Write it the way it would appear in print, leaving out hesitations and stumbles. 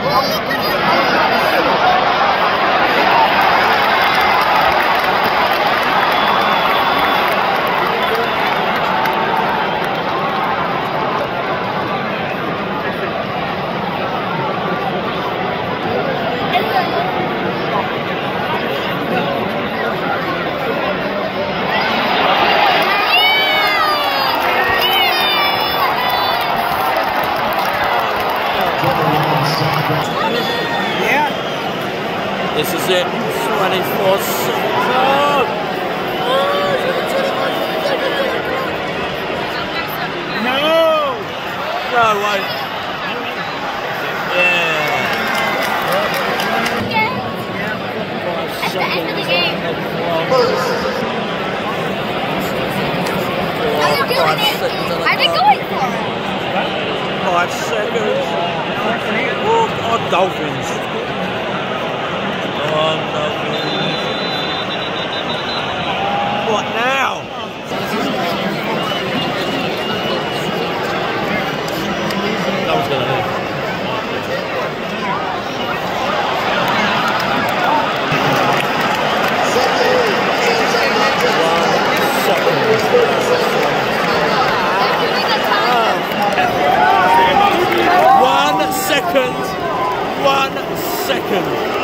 This is it, 24 seconds. Oh! No! No way. Yeah. At the end of the game. I'm doing it. I've been going for it. 5 seconds. Oh, Dolphins. What now? That was gonna hit. One second. 1 second.